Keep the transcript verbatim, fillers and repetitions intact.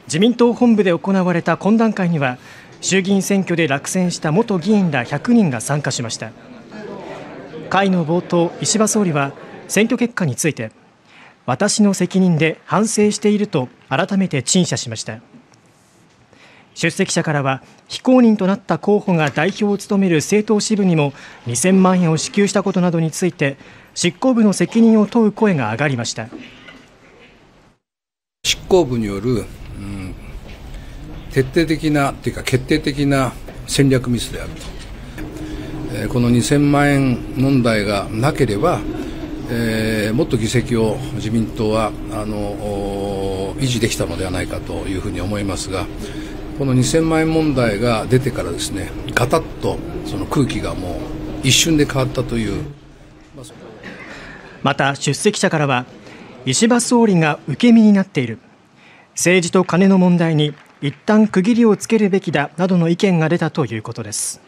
自民党本部で行われた懇談会には、衆議院選挙で落選した元議員らひゃくにんが参加しました。会の冒頭、石破総理は選挙結果について、私の責任で反省していると改めて陳謝しました。出席者からは、非公認となった候補が代表を務める政党支部にもにせんまんえんを支給したことなどについて、執行部の責任を問う声が上がりました。 執行部による、うん、徹底的なというか決定的な戦略ミスであると、えー、このにせんまんえん問題がなければ、えー、もっと議席を自民党はあの維持できたのではないかというふうに思いますが、このにせんまんえん問題が出てからですね、ガタッとその空気がもう一瞬で変わったという。 また出席者からは、石破総理が受け身になっている、政治と金の問題に一旦区切りをつけるべきだなどの意見が出たということです。